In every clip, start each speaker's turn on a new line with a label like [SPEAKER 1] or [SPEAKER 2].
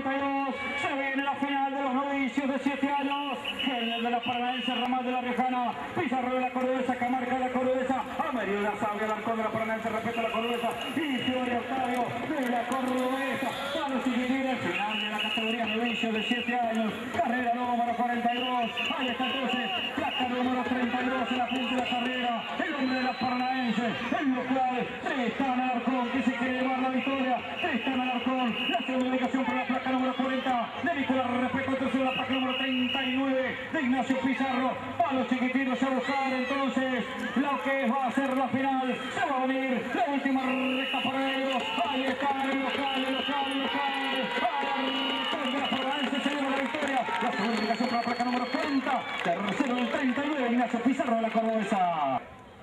[SPEAKER 1] 42. Se viene la final de los novicios de 7 años. El de la Paranaense, Ramal de la Riojana, Pizarro de la Cordobesa, Camarca de la Cordobesa, Amerio de la Sabia, Alarcón de la Paranaense, Respeto a la Cordobesa y Fiore Octavio de la Cordobesa. Para los chiquitines, final de la categoría novicios de 7 años. Carrera número 42. Ahí está entonces, placa número 32 en la frente de la carrera. El hombre de la Paranaense, el local, Tristan Alarcón, que se quiere llevar la victoria. Tristan Alarcón, la segunda ubicación para la placa número 40 de Nicolás Respeto, tercero la placa número 39 de Ignacio Pizarro. A los chiquitinos a buscar entonces lo que va a ser la final. Se va a venir la última recta para ellos. Ahí está el local, el local, el local. Alarcón de la Paranaense se lleva la victoria. La segunda ubicación para la placa número 40. Tercero el 39 de Ignacio Pizarro de la Cordobesa.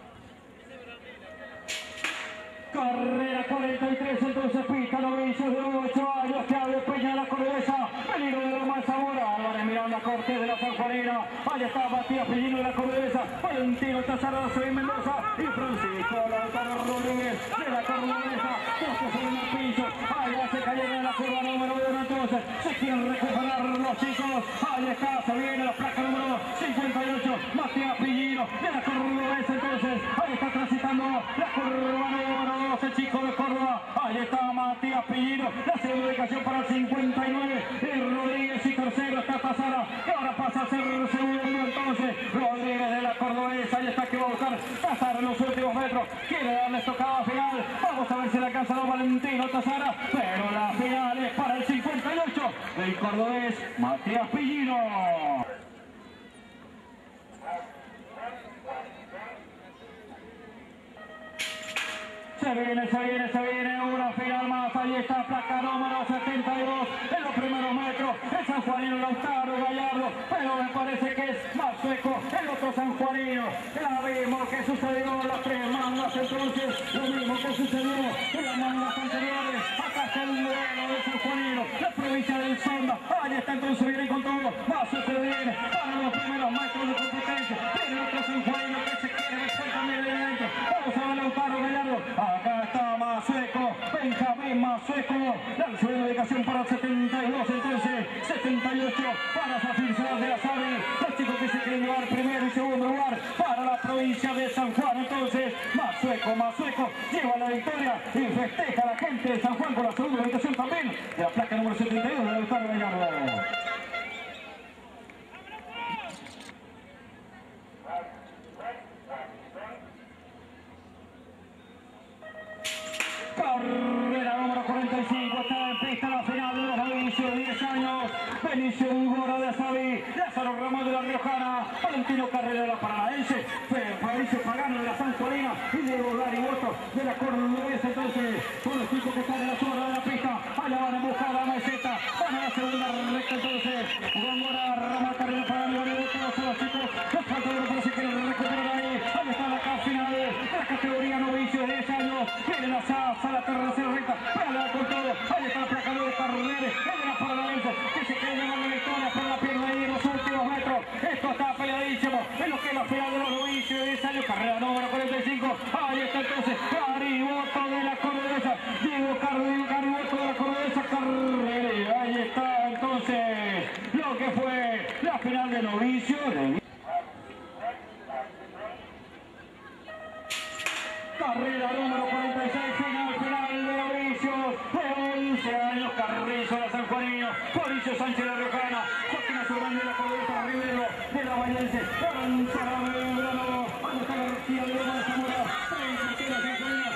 [SPEAKER 1] Carrera 43, entonces pista novicios de 8 años, Claudio Peña de la Cordobesa, peligro de Román Zamora, Álvarez Miranda Cortés de la San Juanina, ahí está Matías Pellino de la Cordobesa, Valentino Tazarado de Mendoza y Francisco Lautaro Rodríguez de la Cordobesa, puesto sobre el piso, ahí se cayeron en la curva número 1, entonces se quieren recuperar los chicos, ahí está, se viene la placa número 58, Matías Pellino de la Cordobesa, entonces ahí está transitando la curva número el chico de Córdoba, ahí está Matías Pellino, la segunda ubicación para el 59, y Rodríguez y tercero está Tazara, que ahora pasa a ser segundo entonces, Rodríguez de la Cordobesa, ahí está que va a buscar Tazara en los últimos metros, quiere darle estocada final, vamos a ver si le alcanza a Valentino Tazara, pero la final es para el 58 del cordobés Matías Pellino. Se viene una final más, ahí está placa número 72 en los primeros metros, el sanjuanino Lautaro Gallardo, pero me parece que es más sueco el otro sanjuanino, la mismo que sucedió en las 3 mangas entonces, lo mismo que sucedió en las mangas anteriores, acá está el duelo del sanjuanino, la provincia del Sonda, ahí está entonces, viene con todo, más sueco viene, para los primeros metros de competencia, viene otro sanjuanino que se quiere meter también de dentro, vamos a ver Lautaro Gallardo, acá está Mazueco, Benjamín Mazueco, la segunda ubicación para el 72, entonces 78 para Zafir Salas de la Sabi, los chicos que se quieren llevar primero y segundo lugar para la provincia de San Juan, entonces Mazueco lleva la victoria y festeja a la gente de San Juan con la segunda ubicación también de la placa número 72 de Lautaro Gallardo. Carrera número 45, está en pista la final de los novicios de 10 años. Benicio Ugora de Sabi, Lázaro Ramos de la Riojana, Valentino Carrera de la Paranaense, Fabricio Pagano de la San Juanina y Diego Gariboto de la Cordobesa. Entonces, son los chicos que están en la zona de la pista, allá van a buscar la meseta, van a la segunda recta entonces. Góngora, Rama Carrera para el Gariboto, son los chicos, los faltadores para si quieren recuperar ahí. Ahí está la final de la categoría novicios de 10 años, viene la a la tercera recta, para con todo, ahí está la placa de Carreres, el de la Paranaense, que se quiere llevar la victoria, pero la pierde ahí en los últimos metros, esto está peleadísimo, en lo que es la final de los novicios de 10 años, carrera número 45, ahí está entonces, Gariboto de la Cordobesa, Diego Gariboto de la Cordobesa, Carreres, ahí está entonces, lo que fue la final de novicios de carrera número 46, final de novicios de 11 años, Carrizo de la San Juanino, Mauricio Sánchez de la Riojana, Joaquín Azurán de la Cordobesa, Rivero de la Vallense, Aranzara de Belgrano, Ana García de Loma de Zamora, 30 de la San Juanino,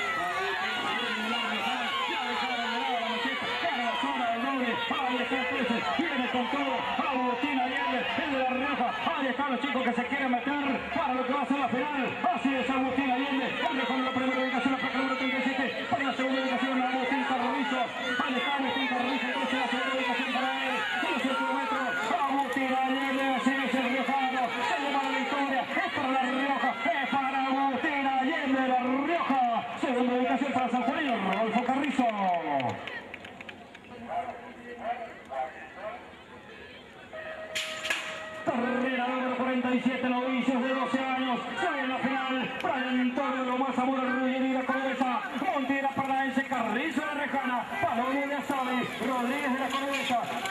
[SPEAKER 1] ahí está entonces, viene con todo, Agustín Allende, el de la Rioja, ahí están los chicos que se quieren meter para lo que va a ser la final, así es Agustín Allende, hombre con la primera ubicación, la placa número 37, para la segunda ubicación Agustín Carrizo, ahí está Agustín Carrizo, entonces la segunda ubicación para él, en los 7 metros, Agustín Allende, así es el riojano, se lleva la victoria, es para la Rioja, es para Agustín Allende de la Rioja, segunda ubicación para San Juanino, Rodolfo Carrizo. Carrera número 47, novicios de 12 años, se viene la final, Brian Antonio Lomar Zamora, Ruggieri de la Cordobesa, Montiera Paranaense, Carrizo de la Rejana, Palomino de Asabe, Rodríguez de la Cordobesa,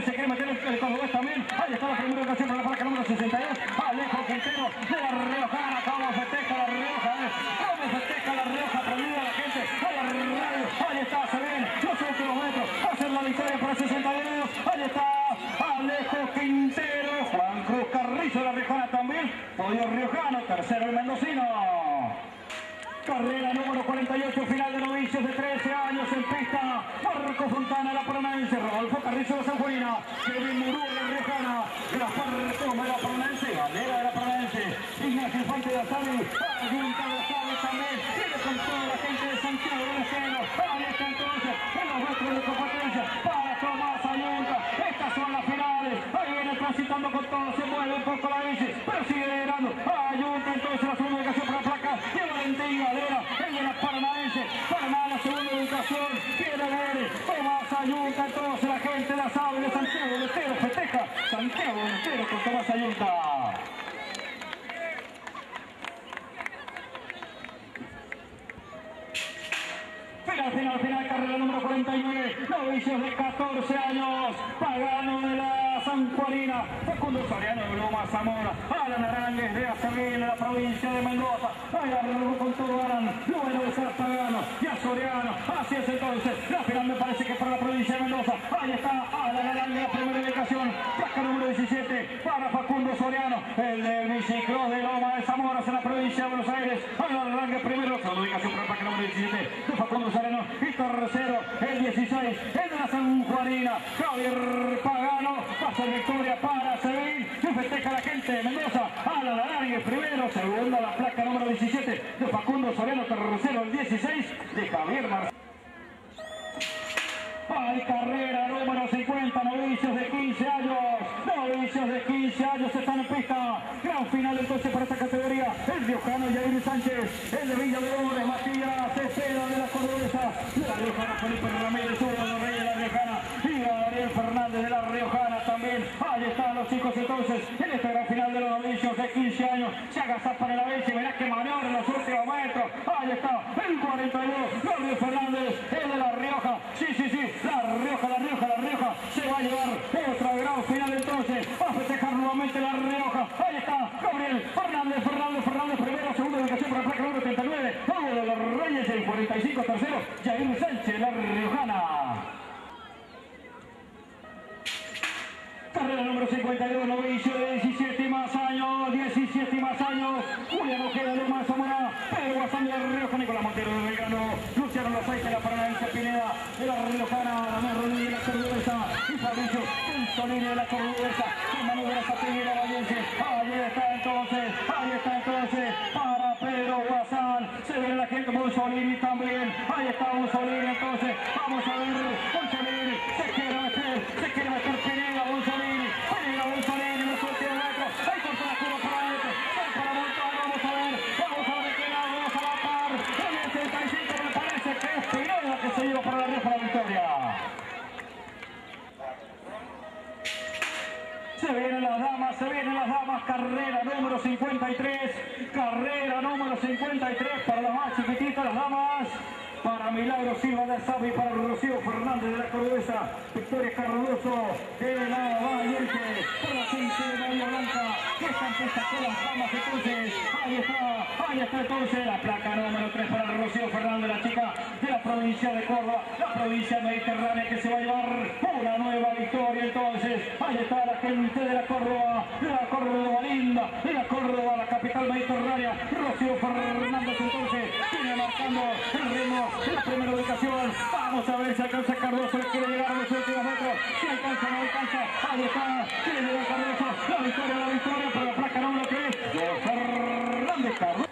[SPEAKER 1] se quiere meter el cordobés también. Ahí está la primera ocasión para la placa número 62. Alejo Quintero de la Riojana. Cómo festeja la Rioja. Cómo festeja la Rioja. Prendida la gente. Ahí está, se ven los últimos metros. Va a ser la victoria para 62. Ahí está Alejo Quintero. Juan Cruz Carrizo de la Riojana también. Podio Riojano. Tercero el mendocino. Carrera número 48, final de novicios de 13 años en pista. Marco Fontana, la Paranaense. Rodolfo Carrizo de la Sanjuanina. Kevin Murú de la Riojana. Gaspar Toma de la Paranaense. Galera de la Paranaense. Ignacio Infante de Asabi. Ayunta de Asabi también. Viene con toda la gente de Santiago del Estero. Ahí está entonces en los metros de competencia para Tomás Ayunta. Estas son las finales. Ahí viene transitando con todo. Se mueve un poco la bici, pero sigue liderando. Ayunta entonces la segunda ubicación para la placa. Y Valentín Galera, el de la Paranaense. Paraná la segunda ubicación. Viene Bori. Tomás Ayunta entonces la gente de Asabi de Santiago del Estero. Festeja Santiago del Estero con Tomás Ayunta. Final, carrera número 49, novicios de 14 años, Pagano de la Sanjuanina, Facundo Soriano de Loma Zamora, Alan Arangues de Azaguín de la provincia de Mendoza, agarró con todo Alan, luego de ser Pagano, ya Soriano, así es entonces, la final me parece que para la provincia de Mendoza, ahí está Alan Arangues, la primera ubicación, placa número 17, para Facundo Soriano, el del bicicross de Loma de Zamora en la provincia de Buenos Aires, Alan Arangues primero, segunda ubicación para la placa número 17, de Facundo Soriano, y tercero, el 16, el de la Sanjuanina, Javier Pagano, pasa victoria para Sevilla, y festeja la gente de Mendoza, Alan Arangues primero, segundo la placa número 17 de Facundo Soriano, tercero el 16 de Javier Marcelo. Hay carrera número 50, novicios de 15 años, novicios de 15 años están en pista, gran final entonces para esta categoría, el riojano Jair Sánchez, el de Villa de Oro, Matías Cepeda de la Cordobesa, de la Riojana Felipe Ramírez, uno de los reyes de la Riojana, y Gabriel Fernández de la Riojana también, ahí están los chicos entonces, en esta gran final de los novicios de 15 años, se agazapan en la vez y verás que maniobra en los últimos metros, ahí está, el 42, Gabriel Fernández, el de la Rioja, sí, la Rioja, se va a llevar otra gran final entonces, va a festejar nuevamente la Rioja, ahí está, Gabriel Fernández, primero, segunda ubicación para la placa número 39, uno de los Reyes, el 45, tercero, Jair Sánchez, la Riojana. Carrera número 52, novicio de 17 más años, Julián Ojeda de Loma Zamora, Pedro Guasán de la Rioja, Nicolás Montero de Belgrano, Luciano Lozaite de la Paranaense, Pineda de la Riojana, Damián Rodríguez de la Cordobesa y Fabricio Punzolini de la Cordobesa, Manuel Zategui de la Vallense, ahí está entonces, para Pedro Guasán, se ve la gente, Punzolini también, ahí está Punzolini entonces, vamos a ver, Punzolini, se quiere meter Pineda, Punzolini, en los últimos metros, ahí corta la curva para adentro, para montar, vamos a ver de qué lado vamos a la par, en el 35 me parece que es Pineda que se lleva para la Rioja la victoria. Se vienen las damas, carrera número 53, para las más chiquititas, las damas, para Milagro Silva de Asabi, para Rocío Fernández de la Cordobesa, Victoria Cardoso de la Vallense, por la gente de Bahía Blanca, que están puestas con las damas entonces, ahí está entonces la placa número 3 para Rocío Fernández, la chica de la provincia de Córdoba, la provincia mediterránea que se va a llevar una nueva victoria entonces, ahí está la gente de la Córdoba linda, de la Córdoba, la capital mediterránea, Rocío Fernández entonces, viene marcando el ritmo en la primera ubicación, vamos a ver si alcanza Cardoso, le quiere llegar a los últimos metros, si alcanza, no alcanza, ahí está, quiere llegar Cardoso, la victoria para la placa número 3 de Fernández Cardoso.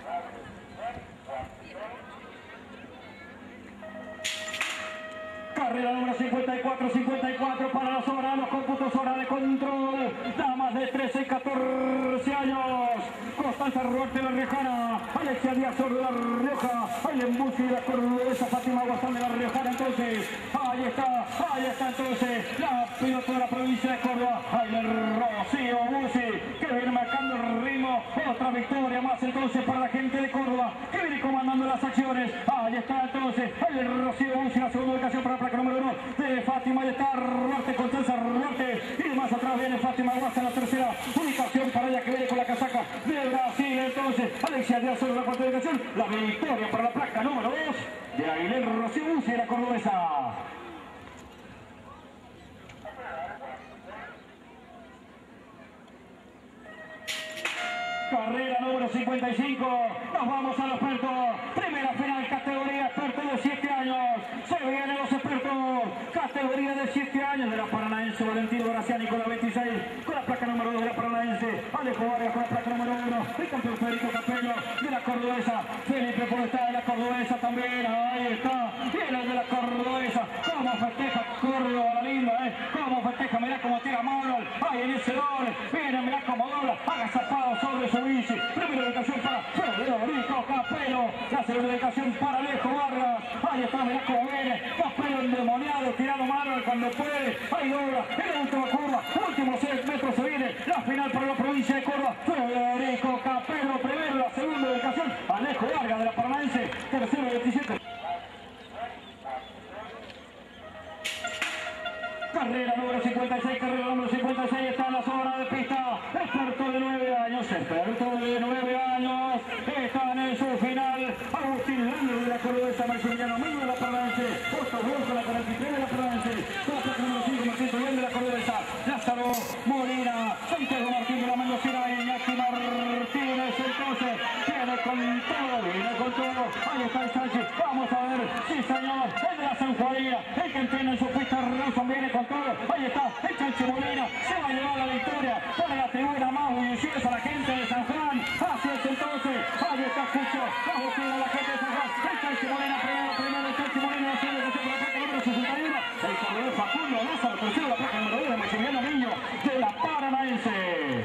[SPEAKER 1] Carrera número 54 para los soberanos cómputos, hora de control, damas de 13 y 14 años, Constanza Ruarte de la Riojana, Alexia Díaz de la Rioja, Ailen Busi de la Cordobesa, Fátima Guasán de la Riojana entonces, ahí está entonces, la pilota de la provincia de Córdoba, Ailen Rocío Busi, que viene marcando el ritmo otra victoria más entonces para la gente de Córdoba, que viene comandando las acciones. Ahí está entonces el Rocío Busi, la segunda ubicación para la placa número 1 de Fátima. Ahí está Rarte, Constanza Rarte, y más atrás viene Fátima Guasa, la tercera ubicación para ella, que viene con la casaca de Brasil. Entonces Alexia Díaz sobre la cuarta ubicación, la victoria para la placa número 2 de Aguilera Rocío Busi, la cordobesa. Carrera número 55, nos vamos a los expertos, primera final categoría expertos de 7 años, se vienen los expertos, categoría de 7 años de la Paranaense, Valentino Graciani con la 26, con la placa número 2 de la Paranaense, Alejo Vargas con la placa número 1, el campeón Federico Capello de la cordobesa, Felipe Podestá de la cordobesa también, ahí está, viene el de la cordobesa, cómo festeja Córdoba la linda, cómo festeja, mirá cómo tira Manuel, ahí en ese doble, viene, mirá cómo dobla, agazapado sobre su bici, primera ubicación para Federico Capello, la segunda ubicación para Alejo Vargas, ahí está, mirá cómo viene, Capello endemoniado, tirando Manuel cuando puede, ahí dobla, en la última curva, últimos 6 metros se viene, la final para la provincia de Córdoba, Federico Capello primero, la segunda ubicación, Alejo Vargas de la Paranaense, tercero 27. Carrera número 56, carrera número 56, está en la zona de pista, experto de 9 años, está en su final, Agustín Lander de la cordobesa, Maximiliano Amigo de la Paranaense, Otto Wolf de la 43 de la Paranaense, placa número 5, Martín Bien de la cordobesa, Lázaro Molina, Santiago Martín de la Mendocina, Iñaki Martínez, entonces, viene con todo, ahí está el Sánchez, vamos a ver, sí señor, el de la San Juanina, el que entiende en su pista, Rawson viene con todo, ahí está, el Chancho Molina, se va a llevar la victoria, pone la tribuna más bulliciosa a la gente de San Juan, así es entonces, ahí está Cucho, bajo tira la gente de San Juan, el Chancho Molina primero, el Chancho Molina haciendo la placa número 61, el corredor Facundo Lázaro, tercero la placa número 1, Maximiliano Niño de la Paranaense.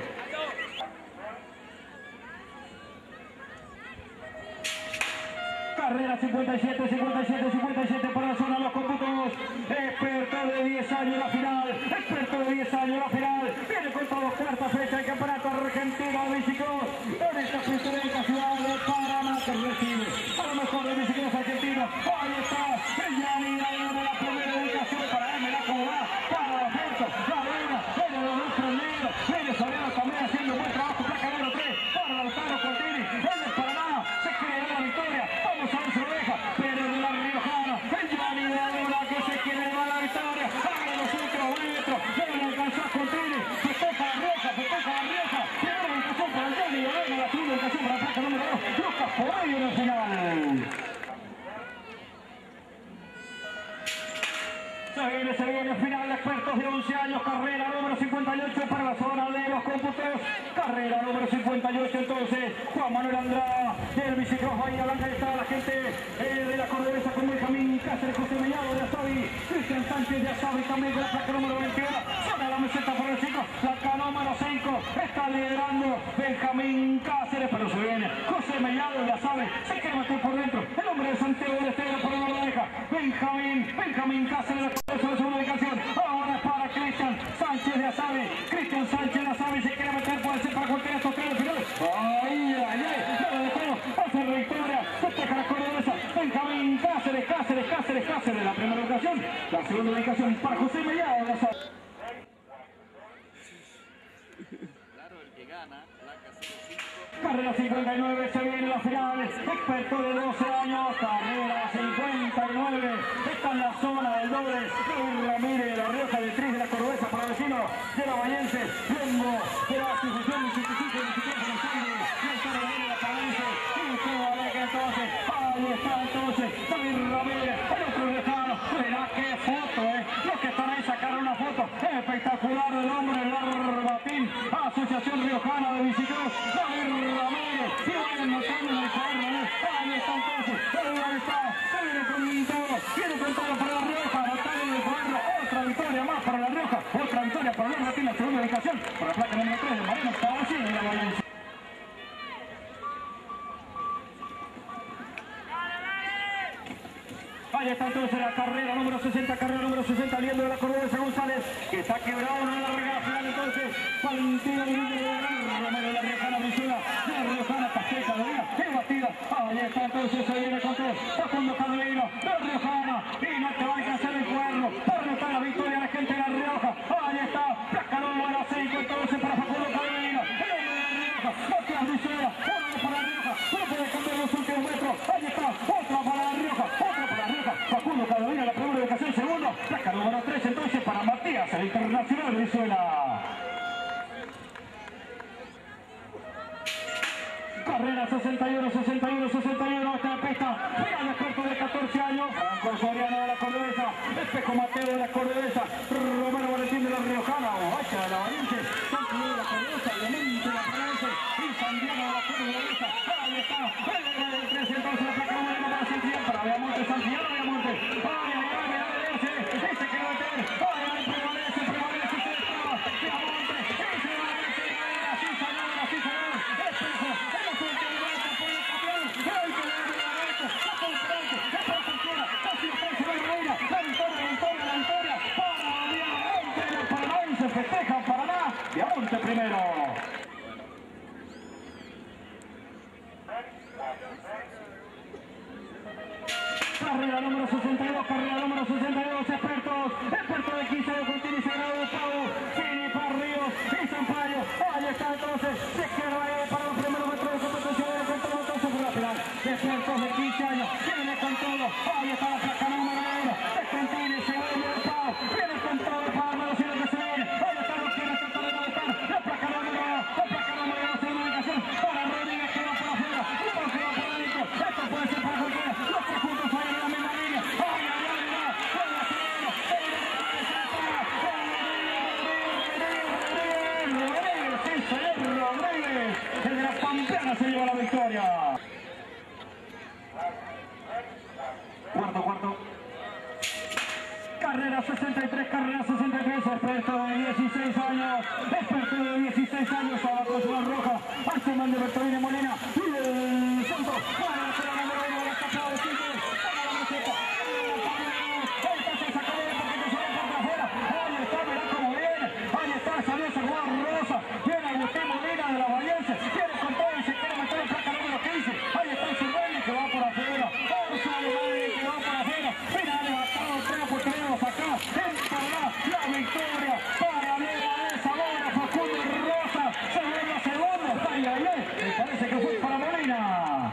[SPEAKER 1] Carrera 57 para la zona de los cómputos, experto de 10 años la final, viene con todo, cuarta fecha del campeonato argentino de bicicross, en esta pintoresca ciudad de Paraná que recibe a lo mejor de bicicross argentino, ahí está, el Yanni de la primera ubicación para él, mirá cómo va, para la foto, la arena, viene los dos negros, viene Soriano también haciendo buen trabajo, placa número 3, para Lautaro Cortini, el de Paraná, se quiere dar la victoria, vamos a ver si lo deja, pero de la Riojana, el Yanni de Luna que se quiere dar la victoria, a los últimos metros, no alcanzó a Cortini, festeja la Rioja, primera ubicación para el Yanni de Luna, la segunda ubicación para la placa número 2, Lucas Porello en el final. Se viene final, expertos de 11 años, carrera número 58 para la zona de los cómputos, carrera número 58 entonces, Juan Manuel Andrada del bicicross Bahía Blanca, está la gente de la cordobesa con Benjamín Cáceres, José Mellado de Asabi, Cristian Sánchez de Asabi también con la placa número 21, zona de la meseta por el 5, placa número 5, está liderando Benjamín Cáceres, pero se viene José Mellado de Asabi, se quiere meter por dentro, el hombre de Santiago de Estero por la deja, Benjamín Cáceres de la segunda ubicación, ahora para Cristian Sánchez de Asabi, se quiere meter, puede ser para cualquiera de estos tres finales, ay, no lo dejó, hace la victoria, festeja la cordobesa, Benjamín Cáceres, la primera ubicación, la segunda ubicación para José Mellado de Asabi.
[SPEAKER 2] Claro, el que gana, placa 05.
[SPEAKER 1] Carrera 59, se viene la final, experto de 12 años, carrera 59, está en la zona del doble, David Ramírez de la Rioja, de Tris de la cordobesa, para vecino de la Vallense, Longo de la Asociación de 55 de Bicicletas de Sangre, de la Palense, y todo que entonces, ahí está entonces, David Ramírez, el otro lejano, verá qué foto, los que están ahí sacaron una foto espectacular del hombre, el Barbatín, Asociación Riojana de Bicicross, David Ramírez, y vayan notando en el cuadro, ahí está entonces, ahí está, viene con todo para la Rioja, anotando en el cuadro, otra victoria más para la Rioja, otra victoria para el Barbatín, la segunda ubicación, para la placa número 3 de Mariano Pavassi de la Vallense. Ahí está entonces la carrera número 60, viendo de la cordobesa González, que está quebrado en la larga final entonces, Valentino Romero de la Riojana Brizuela, está entonces, se viene con todo. Facundo Caldeiro, de Riojana. Y no te va a alcanzar el cuerno. Para anotar la victoria a la gente de La Rioja. Ahí está. Placa número 5 entonces para Facundo Caldeiro. El hombre de La Rioja. Matías Lucera. Uno para La Rioja. No puede cambiar los últimos metros. Ahí está. Otra para La Rioja. Otra para La Rioja. Facundo Caldeiro, la primera ubicación. Segundo. Placa número 3 entonces para Matías, el internacional de Venezuela. Carrera 61, 61, 61, esta pista, final de corto de 14 años, Franco Soriano de la Cordobesa, Espejo Mateo de la Cordobesa, Romero Valentín de la Riojana, Ovacha de la Valiente, Santiago de la Cordobesa, Clemente de la Prense y Santiago de la Cordobesa. Ahí está, el negro del 3, entonces la placa número 1 para Santiago, para Viamonte, Santiago de Viamonte. Ay, ay, ay, ese que va a tener, ay, ay, prevalece, se está, Viamonte, ese va a meter, así señor, Espejo. Se festeja Paraná, Viamonte primero. Carrera número 62, carrera número 62, expertos de 15 de Fortín y Sagrado Gustavo, Fini, Parríos y Sampaio. Ahí está entonces, se queda para los primeros metros de competencia de control entonces por la final. Expertos de 15 años, viene con todo, ahí está la placa número 1, de Contini, segundo de Pau, viene con todo para Armado Cielo que se viene, ahí está lo que tratar de molestar, la placa número 2, segunda ubicación, para Rodríguez que va por afuera, Lugo que va por adentro, esto puede ser para cualquiera, los tres juntos ahí en la misma línea, ay, ay, ay, va, con la segunda, Rodríguez, el de la Pampeana se lleva la victoria. Cuarto. Carrera 63, experto de 16 años, abajo de la Roja, Arsenal de Bertolini Molina, y el Santo, para la número 1 de la capa de 5, para la meseta, ahí está, mirá cómo viene, ahí está, salió ese jugador Rosa, viene Agustín Molina de la Valencia, viene con todo y se quiere meter en placa número 15, ahí está Zurrelli que va por afuera, Orso Alemán que va por afuera, mira, levantado 3 por 3 acá, en Paraná, la victoria para Liga de Zamora, Facundo Rosa, segundo, ay, ay, ay, me parece que fue para Molina.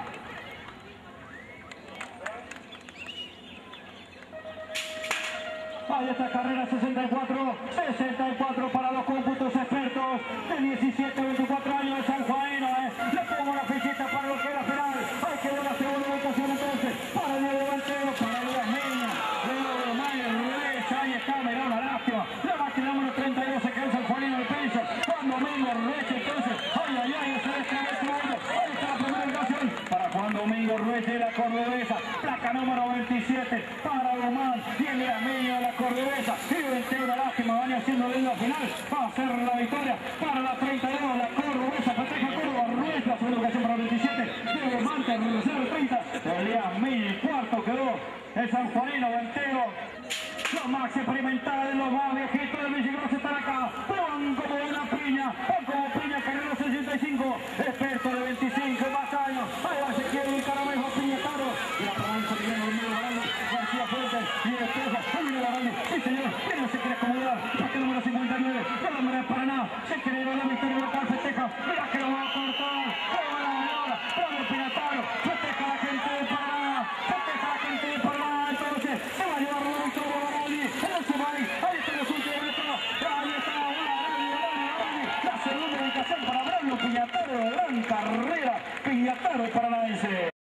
[SPEAKER 1] Ahí está carrera 64 para los cómputos expertos de 17 a 24 años de San Juanino. Le pongo la fichita para lo que era final. Hay que ver la segunda votación entonces para Diego Valtero, para Díaz Meña, Leo Mayer, Reyes, ahí está, mirá la lástima. La máquina número 32 se quedó en San Juanino del piso. Juan Domingo Rueche entonces, ay, ay, ay, ese es el segundo. Ahí está la primera votación para Juan Domingo Rueche de la Cordobesa. Placa número 27 para Román y el Díaz Meña de la Cordobesa. Y 21, lástima, van haciendo lindo final. Va a ser la victoria para la 32, la Cordobesa. Festeja Córdoba, Ruiz, la segunda ocasión para el 27. Diego Mante, el 30. El Díaz Meña, cuarto quedó el San Juanino Ventero. Los más experimentados, los más viejitos del Villigros están acá. Van como una piña, van como piña, carrera 65. Experto de 25 más años. Ahí va, se quiere un caramejo piñetaro. Y la provincia viene el número grande. García Fuentes y el espejo. Ahí viene la grande. Sí, señor. ¿Quién no se quiere acomodar? Saque número 59. El hombre de Paraná. Se quiere ir a la victoria local. Festeja. Mira que lo va a cortar. ¡Qué buena maniobra! ¡Bravo Piñataro! Festeja la gente de Paraná. Festeja la gente de Paraná. Entonces se va a llevar la victoria. Ahí está los últimos metros, ahí está, la segunda ubicación para Braulio Piñataro, gran carrera, Piñataro paranaense.